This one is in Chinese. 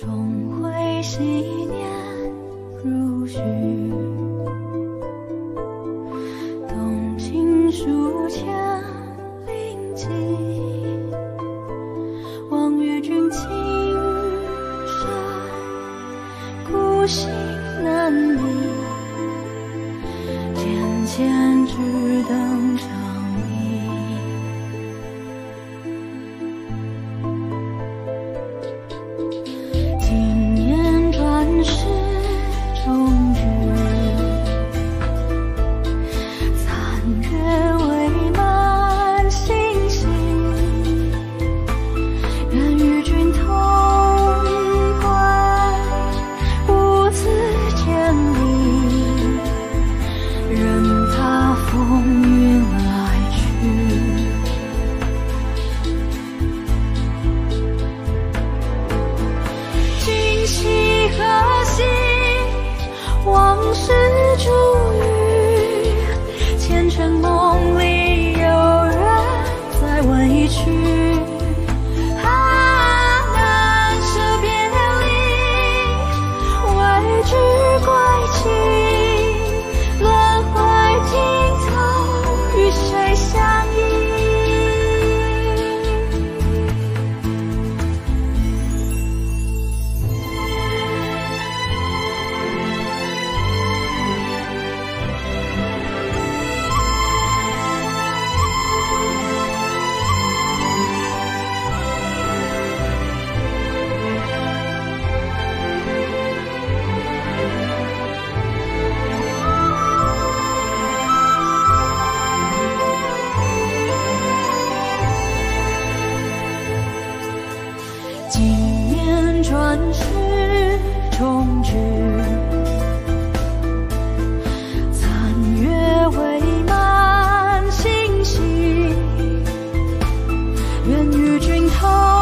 终会昔年如许，动情书千灵迹，望与君情深，孤行难离，渐渐只等长意。今年转世重聚，残月未满星星，愿与君同归，不自千里，任他风云来去。今夕何夕，往事逐语，前尘梦里有人在问一曲。难舍别离，为知归期，轮回尽头，与谁相依？今年转世重聚，残月未满星稀，愿与君同